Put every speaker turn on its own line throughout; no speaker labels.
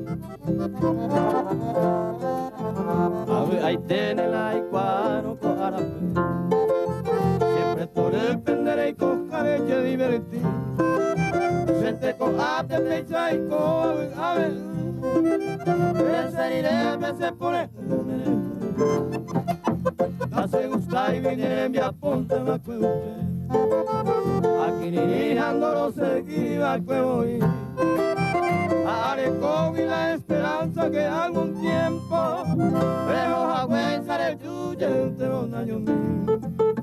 Ave ahí tiene la iguano cojarapé. Siempre por el pendere y cojaré que divertir. Gente con arte pecha y con ave. Preferiré me se pone. La se gusta y viene mi apunte me acuerde. Aquí ni ando no seguía que voy. Areco y la esperanza que algún tiempo pero aguantar el tuyo te un año mío.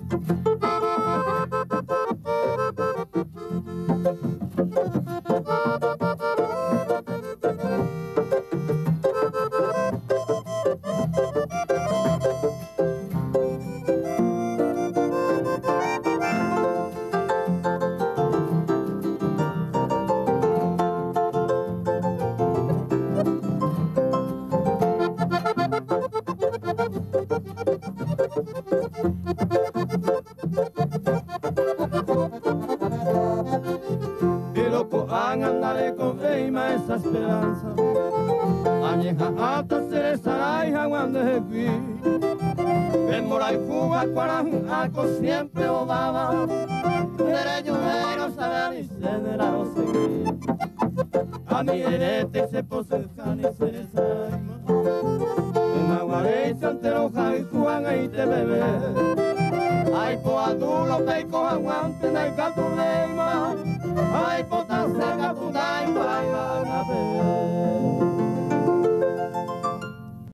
Andaré con reima esa esperanza añeja hasta ser esa cuando se fui en mora y fuga cuarajaco siempre obaba derecho de no saber ni se de la no seguir a mi derete se poseja ni se desaima en aguaré ante los javis juan ahí te bebé ay po adulo peico aguante na canto leima ay po tan cerca punta y vai a ver